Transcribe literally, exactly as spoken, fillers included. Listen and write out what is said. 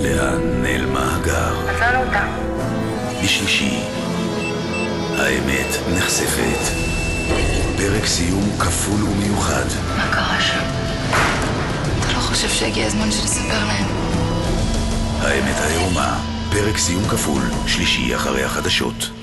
לאן נעלמה הגר? מצאנו אותה. בשלישי, האמת נחשפת. פרק סיום כפול ומיוחד. מה קרה שם? אתה לא חושב שהגיע הזמן שנספר להם? האמת העירומה, פרק סיום כפול, שלישי אחרי החדשות.